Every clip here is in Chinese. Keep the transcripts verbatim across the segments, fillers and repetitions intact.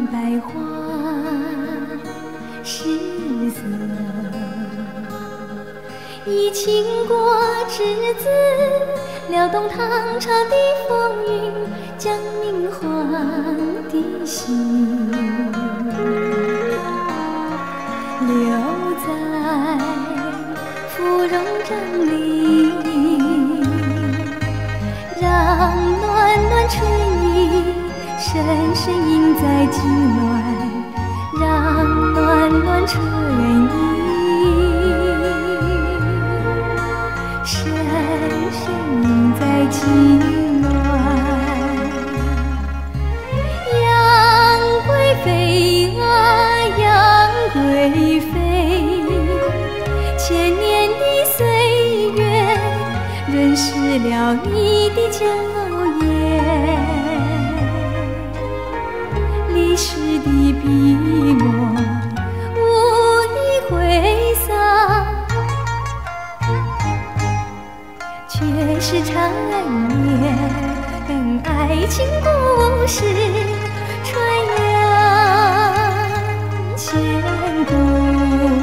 百花失色，以倾国之姿撩动唐朝的风云，将明皇的心留在芙蓉帐里，让暖暖春意深深印在今晚，让暖暖春意深深印在今晚。杨贵妃啊，杨贵妃，千年的岁月润湿了你的娇颜，历史的笔墨无一挥洒，却是缠绵爱情故事传扬千古。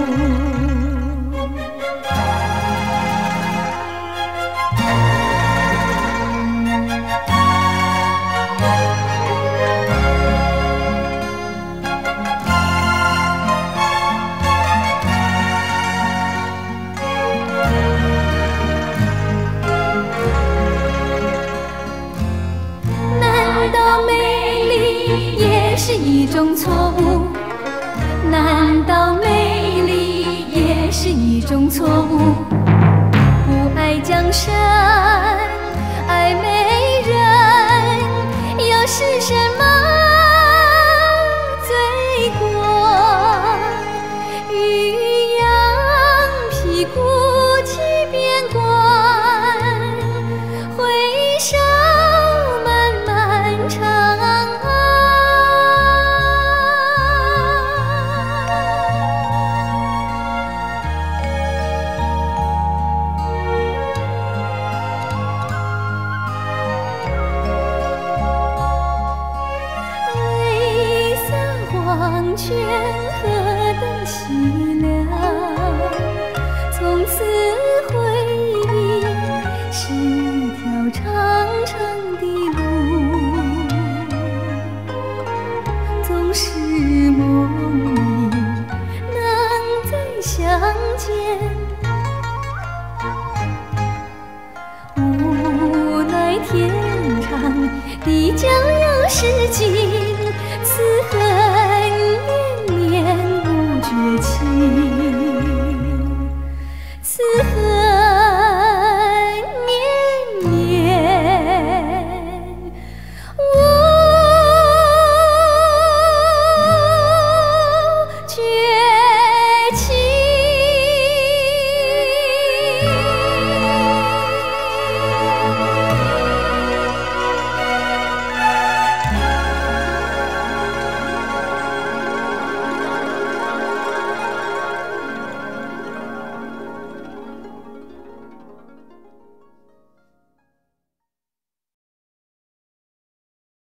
是一种错误，难道美丽也是一种错误？不爱江山，爱美人，又是什么罪过？渔阳鼙鼓起边关，回首漫漫长安。黄泉何等凄凉，从此回忆是一条长长的路，总是